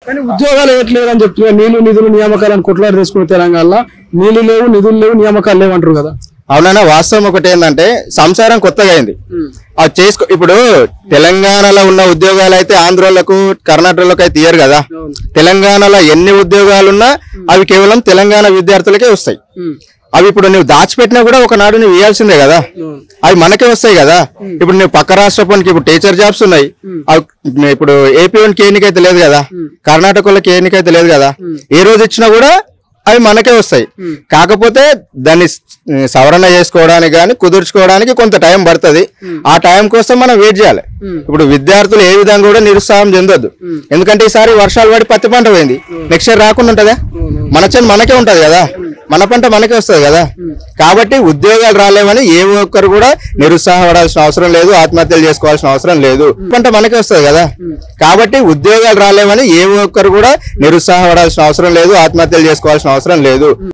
కానీ ఉద్యోగాలు ఇవ్వట్లేదు అని చెప్తున్నారు. నీళ్లు నిధులు నియామకాలను కొట్లాడి తీసుకున్న తెలంగాణలో నీళ్లు లేవు, నిధులు లేవు, నియామకాలు లేవు అంటారు కదా. అవునన్నా, వాస్తవం ఒకటి ఏంటంటే సంసారం కొత్తగా అయింది. అది చేసుకో. ఇప్పుడు తెలంగాణలో ఉన్న ఉద్యోగాలు అయితే ఆంధ్రోళ్లకు కర్ణాటకలకు అయితే ఇయ్యరు కదా. తెలంగాణలో ఎన్ని ఉద్యోగాలున్నా అవి కేవలం తెలంగాణ విద్యార్థులకే వస్తాయి. అవి ఇప్పుడు నువ్వు దాచిపెట్టినా కూడా ఒకనాడు నువ్వు ఇవ్వాల్సిందే కదా, అవి మనకే వస్తాయి కదా. ఇప్పుడు నువ్వు పక్క రాష్ట్ర పనికి ఇప్పుడు టీచర్ జాబ్స్ ఉన్నాయి, అవి ఇప్పుడు ఏపీ వానికి ఎన్నికైతే లేదు కదా, కర్ణాటకలోకి ఎన్నికైతే లేదు కదా. ఏ రోజు ఇచ్చినా కూడా అవి మనకే వస్తాయి. కాకపోతే దాన్ని సవరణ చేసుకోవడానికి కానీ కుదుర్చుకోవడానికి కొంత టైం పడుతుంది. ఆ టైం కోసం మనం వెయిట్ చేయాలి. ఇప్పుడు విద్యార్థులు ఏ విధంగా కూడా నిరుత్సాహం చెందొద్దు. ఎందుకంటే ఈసారి వర్షాలు పడి పత్తి పంట పోయింది, నెక్స్ట్ ఇయర్ రాకుండా ఉంటుందా? మన చెన్ మనకే ఉంటది కదా, మన పంట మనకే వస్తుంది కదా. కాబట్టి ఉద్యోగాలు రాలేమని ఏ ఒక్కరు కూడా నిరుత్సాహపడాల్సిన అవసరం లేదు, ఆత్మహత్యలు చేసుకోవాల్సిన అవసరం లేదు. పంట మనకే వస్తుంది కదా. కాబట్టి ఉద్యోగాలు రాలేమని ఏ ఒక్కరు కూడా నిరుత్సాహపడాల్సిన అవసరం లేదు, ఆత్మహత్యలు చేసుకోవాల్సిన అవసరం లేదు.